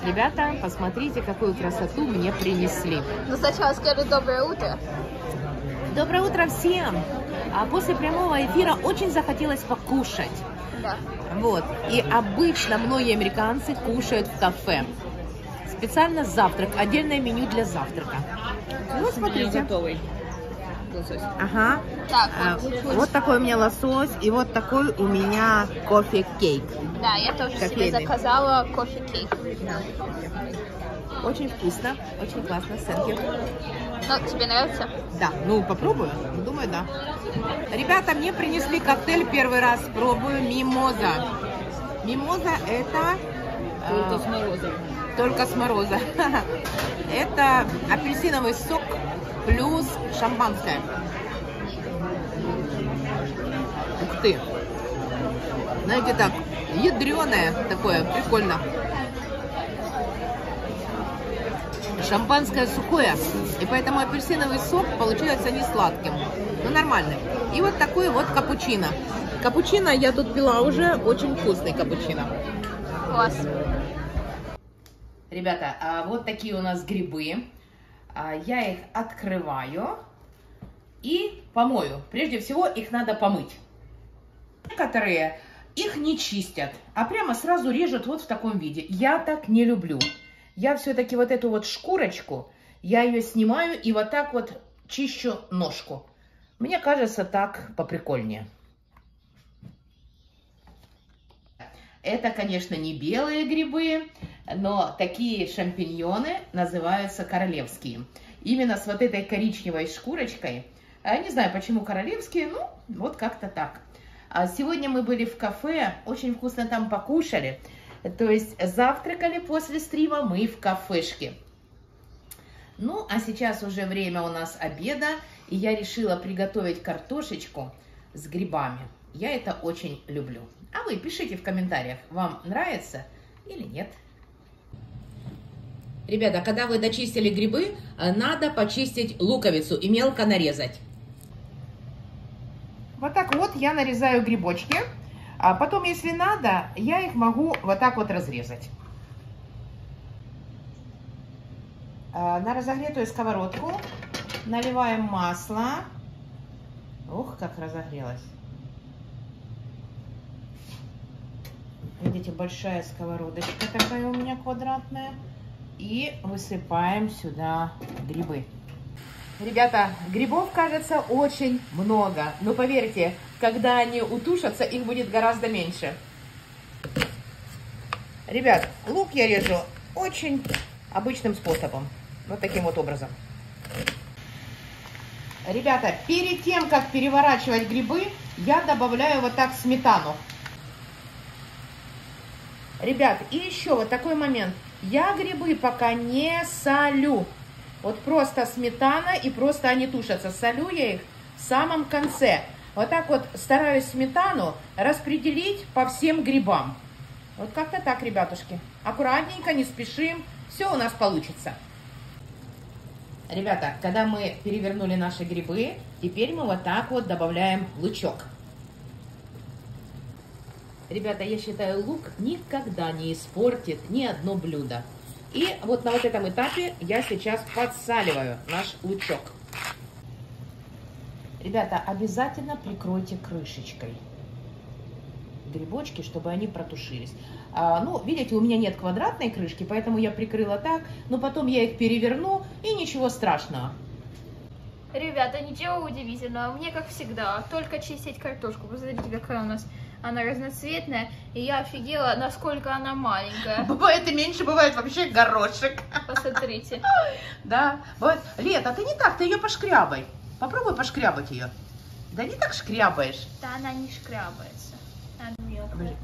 Ребята, посмотрите, какую красоту мне принесли. Ну, сначала скажу доброе утро. Доброе утро всем! А после прямого эфира очень захотелось покушать. Да. Вот. И обычно многие американцы кушают в кафе. Специально завтрак, отдельное меню для завтрака. Вот смотрите. Готовый лосось. Ага. Так, Вот такой у меня лосось и вот такой у меня кофе-кейк. да, я тоже себе Кофейный. заказала кофе-кейк. Очень вкусно, очень классно, thank you. Ну, тебе нравится? Да, ну попробую, думаю, да. Ребята, мне принесли коктейль, первый раз пробую, мимоза. Мимоза это... Только с морозом. Только с мороза. Это апельсиновый сок плюс шампанское. Ух ты! Знаете, так, ядреное такое, прикольно. Шампанское сухое, и поэтому апельсиновый сок получается не сладким, но нормальный. И вот такой вот капучино. Капучино я тут пила уже, очень вкусный капучино. Класс. Ребята, вот такие у нас грибы. Я их открываю и помою. Прежде всего их надо помыть. Некоторые их не чистят, а прямо сразу режут вот в таком виде. Я так не люблю. Я все-таки вот эту вот шкурочку, я ее снимаю и вот так вот чищу ножку. Мне кажется, так поприкольнее. Это, конечно, не белые грибы, но такие шампиньоны называются королевские. Именно с вот этой коричневой шкурочкой. Не знаю, почему королевские, ну, вот как-то так. Сегодня мы были в кафе, очень вкусно там покушали. То есть завтракали после стрима мы в кафешке. Ну, а сейчас уже время у нас обеда, и я решила приготовить картошечку с грибами. Я это очень люблю. А вы пишите в комментариях, вам нравится или нет. Ребята, когда вы дочистили грибы, надо почистить луковицу и мелко нарезать. Вот так вот я нарезаю грибочки. А потом, если надо, я их могу вот так вот разрезать. На разогретую сковородку наливаем масло. Ух, как разогрелось. Видите, большая сковородочка такая у меня квадратная. И высыпаем сюда грибы. Ребята, грибов, кажется, очень много. Но поверьте, когда они утушатся, их будет гораздо меньше. Ребят, лук я режу очень обычным способом. Вот таким вот образом. Ребята, перед тем, как переворачивать грибы, я добавляю вот так сметану. Ребят, и еще вот такой момент. Я грибы пока не солю. Вот просто сметана, и просто они тушатся. Солю я их в самом конце. Вот так вот стараюсь сметану распределить по всем грибам. Вот как-то так, ребятушки. Аккуратненько, не спешим. Все у нас получится. Ребята, когда мы перевернули наши грибы, теперь мы вот так вот добавляем лучок. Ребята, я считаю, лук никогда не испортит ни одно блюдо. И вот на вот этом этапе я сейчас подсаливаю наш лучок. Ребята, обязательно прикройте крышечкой грибочки, чтобы они протушились. Ну, видите, у меня нет квадратной крышки, поэтому я прикрыла так. Но потом я их переверну, и ничего страшного. Ребята, ничего удивительного. Мне, как всегда, только чистить картошку. Посмотрите, какая у нас она разноцветная. И я офигела, насколько она маленькая. Бывает и меньше, бывает вообще горошек. Посмотрите. Да, бывает. Лето, ты не так, ты ее пошкрябай. Попробуй пошкрябать ее. Да не так шкрябаешь. Да она не шкрябается. Она мелкая.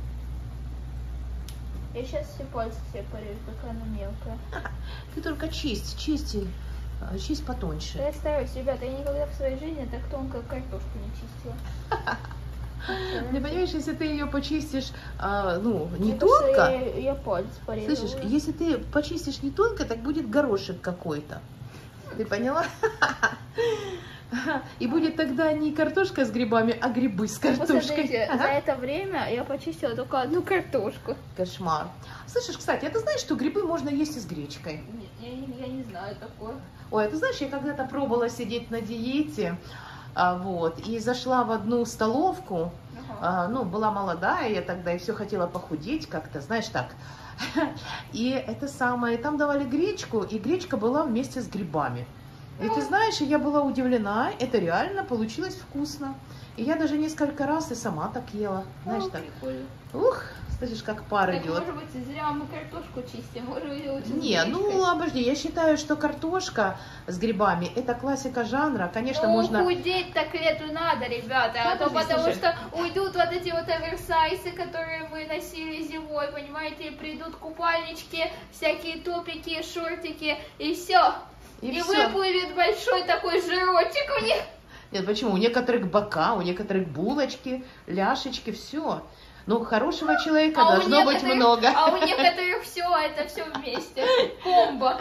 Я сейчас все пальцы себе порежу, какая она мелкая. Ты только чисть потоньше. Да я стараюсь, ребята, я никогда в своей жизни так тонко картошку не чистила. Ты понимаешь, если ты ее почистишь, ну, не Мне тонко, кажется, я палец порезала. слышишь, если ты почистишь не тонко, так будет горошек какой-то. Ты поняла? И будет тогда не картошка с грибами, а грибы с картошкой. Посмотрите, за это время я почистила только одну картошку. Кошмар. Слышишь, кстати, а ты знаешь, что грибы можно есть и с гречкой? Нет, я не знаю такое. Ой, а ты знаешь, я когда-то пробовала сидеть на диете, вот, и зашла в одну столовку, ну, была молодая я тогда, и все хотела похудеть как-то, знаешь, так. И это самое, там давали гречку, и гречка была вместе с грибами. И ты знаешь, я была удивлена, это реально получилось вкусно. И я даже несколько раз и сама так ела, знаешь, так. Прикольно. Ух, слышишь, как пар Так, идет. может быть, зря мы картошку чистим, может быть, лучше с Не, ну гречкой. обожди, я считаю, что картошка с грибами это классика жанра, конечно, Ну, можно. худеть так лету надо, ребята, а то Подожди, потому слушай. что уйдут вот эти вот оверсайсы, которые мы носили зимой, понимаете, и придут купальнички, всякие топики, шортики, и все. И всё. выплывет большой такой жирочек у них. Нет, почему? У некоторых бока, у некоторых булочки, ляшечки, все. Ну, хорошего человека А у должно быть некоторых- много. А у некоторых все, это все вместе. Комбо.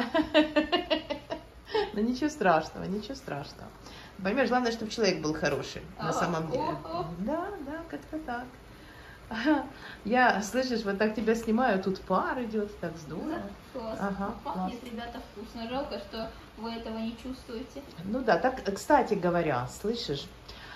Но ничего страшного, ничего страшного. Понимаешь, главное, чтобы человек был хороший на Ага. самом деле. О-о. Да, как-то так. Я, слышишь, вот так тебя снимаю, тут пар идет, так здорово. Класс. Ага, Пахнет, ребята, вкусно. Жалко, что вы этого не чувствуете. Ну да, так, кстати говоря, слышишь?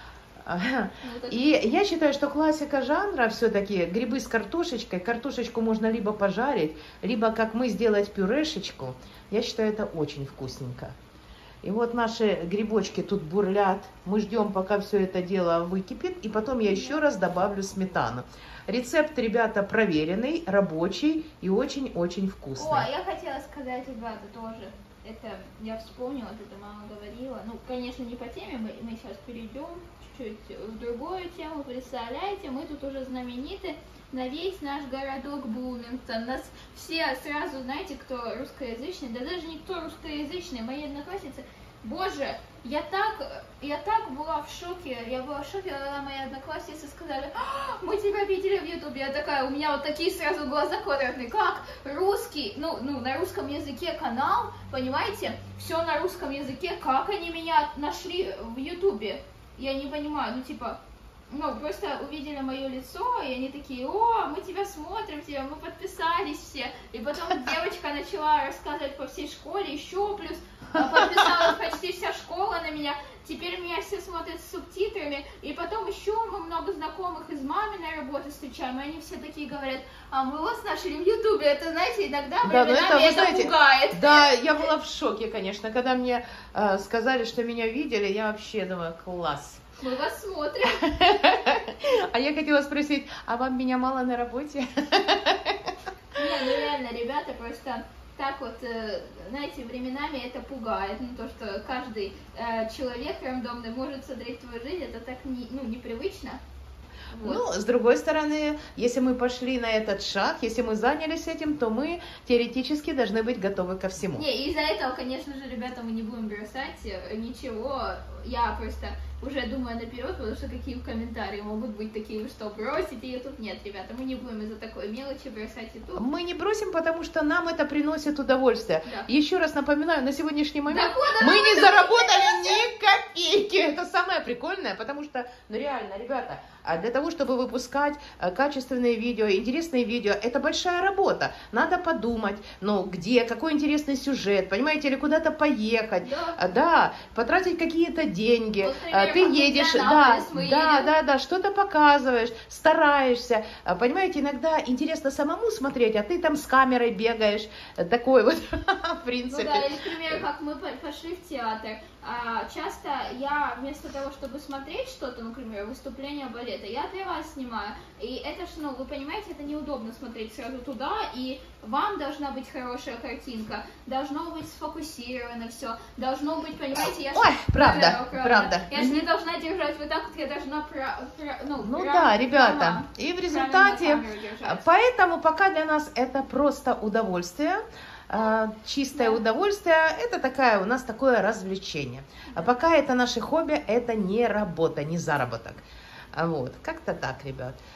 Ну, так- И я считаю, что классика жанра все-таки грибы с картошечкой. Картошечку можно либо пожарить, либо, как мы, сделать пюрешечку. Я считаю, это очень вкусненько. И вот наши грибочки тут бурлят. Мы ждем, пока все это дело выкипит. И потом я еще раз добавлю сметану. Рецепт, ребята, проверенный, рабочий и очень-очень вкусный. О, я хотела сказать, ребята, тоже. Это я вспомнила, это мама говорила. Ну, конечно, не по теме, мы сейчас перейдем чуть-чуть в другую тему. Представляете, мы тут уже знамениты на весь наш городок Блумингтон. Нас все сразу, знаете, кто русскоязычный, да даже не кто русскоязычный, мои одноклассницы. Боже, я так была в шоке, когда мои одноклассницы сказали: «А, мы тебя видели в Ютубе». Я такая, у меня вот такие сразу глаза квадратные, как русский, ну на русском языке канал, понимаете, все на русском языке, как они меня нашли в Ютубе, я не понимаю, ну типа, ну просто увидели мое лицо, и они такие: о, мы тебя смотрим, мы подписались все, и потом девочка начала рассказывать по всей школе, еще плюс подписалась почти вся школа на меня. Теперь меня все смотрят с субтитрами. И потом еще мы много знакомых из маминой работы встречаем. И они все такие говорят: а мы вас нашли в Ютубе. Это, знаете, иногда Да, но временами вы это знаете, пугает. Да, я была в шоке, конечно. Когда мне сказали, что меня видели, я вообще думаю, класс. Мы вас смотрим. А я хотела спросить, а вам меня мало на работе? Не, ну реально, ребята, просто так вот, знаете, временами это пугает. Ну, то, что каждый человек рандомный может смотреть твою жизнь, это так непривычно. Вот. Ну, с другой стороны, если мы пошли на этот шаг, если мы занялись этим, то мы теоретически должны быть готовы ко всему. Не, из-за этого, конечно же, ребята, мы не будем бросать ничего. Я просто уже думаю наперед, потому что какие комментарии могут быть такие: вы что, бросите YouTube? Нет, ребята, мы не будем из-за такой мелочи бросать YouTube. Мы не бросим, потому что нам это приносит удовольствие. Да. Еще раз напоминаю, на сегодняшний момент Дохода мы нам не это заработали ни копейки. Это самое прикольное, потому что, ну реально, ребята, для того, чтобы выпускать качественные видео, интересные видео, это большая работа. Надо подумать, ну где, какой интересный сюжет, понимаете, или куда-то поехать, да, потратить какие-то деньги. Вот, например, Ты как едешь, в Индианаполис мы едем. да, что-то показываешь, стараешься. Понимаете, иногда интересно самому смотреть, а ты там с камерой бегаешь. Такой вот, в Ну принципе. да, или, к примеру, как мы пошли в театр. Часто я вместо того, чтобы смотреть что-то, например, выступление балета, я для вас снимаю. И это ж, ну, вы понимаете, это неудобно смотреть сразу туда, и вам должна быть хорошая картинка, должно быть сфокусировано все, должно быть, понимаете, я ж- Ой, правда, Да, правда. Я же не должна держать вот так вот, я должна Ну да, ребята, и в результате, поэтому пока для нас это просто удовольствие, чистое удовольствие, это такая у нас такое развлечение. А пока это наше хобби, это не работа, не заработок. Вот, как-то так, ребят.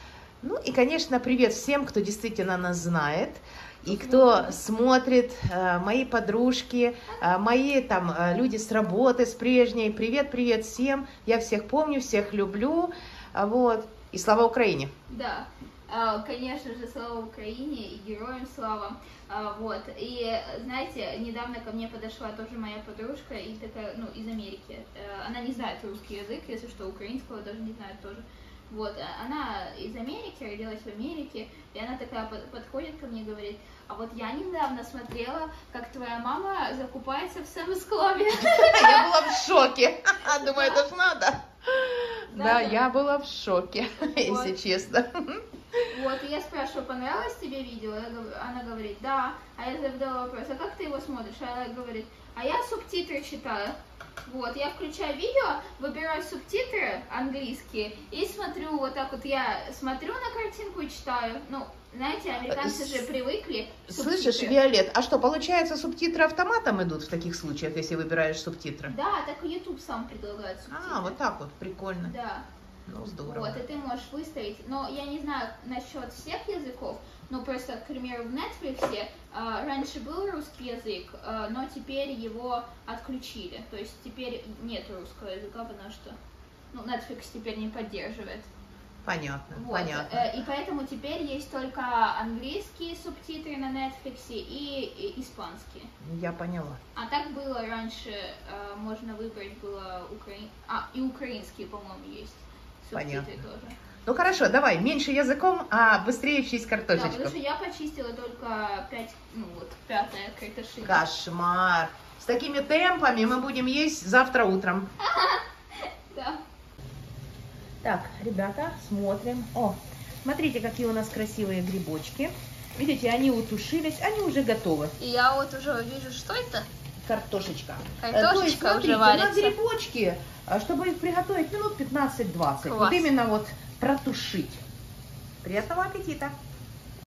Ну и, конечно, привет всем, кто действительно нас знает. И кто смотрит, мои подружки, мои там люди с работы, с прежней. Привет, привет всем. Я всех помню, всех люблю. Вот. И слава Украине. Да, конечно же, слава Украине и героям слава. Вот. И, знаете, недавно ко мне подошла тоже моя подружка, и такая, ну, из Америки. Она не знает русский язык, если что, украинского даже не знает тоже. Вот, она из Америки, родилась в Америке, и она такая подходит ко мне и говорит: а вот я недавно смотрела, как твоя мама закупается в Sam's Club. Я была в шоке. Думаю, это ж надо. Да, я была в шоке, если честно. Вот, и я спрашиваю: понравилось тебе видео? Она говорит: да. А я задала вопрос: а как ты его смотришь? А она говорит: а я субтитры читаю. Вот, я включаю видео, выбираю субтитры английские и смотрю вот так вот. Я смотрю на картинку и читаю. Ну, знаете, американцы же привыкли. Слышишь, Виолет, а что, получается, субтитры автоматом идут в таких случаях, если выбираешь субтитры? Да, так и YouTube сам предлагает субтитры. А, вот так вот, прикольно. Да. Ну, здорово. Вот, и ты можешь выставить. Но я не знаю насчет всех языков, но просто, к примеру, в Netflix раньше был русский язык, но теперь его отключили. То есть теперь нет русского языка, потому что, ну, Netflix теперь не поддерживает. Понятно, Вот. понятно. И поэтому теперь есть только английские субтитры на Netflix и испанские. Я поняла. А так было раньше, можно выбрать было и украинские, по-моему, есть. Понятно. Тоже. Ну хорошо, давай, меньше языком, а быстрее чисть Да, картошечку. потому что я почистила только 5-я картошинка. Кошмар. С такими темпами мы будем есть завтра утром. Да. Так, ребята, смотрим. О, смотрите, какие у нас красивые грибочки. Видите, они утушились, они уже готовы. И я вот уже вижу, что это? Картошечка. Картошечка То есть, смотрите, уже варится. на грибочки, чтобы их приготовить минут 15-20. Класс. Вот именно вот протушить. Приятного аппетита!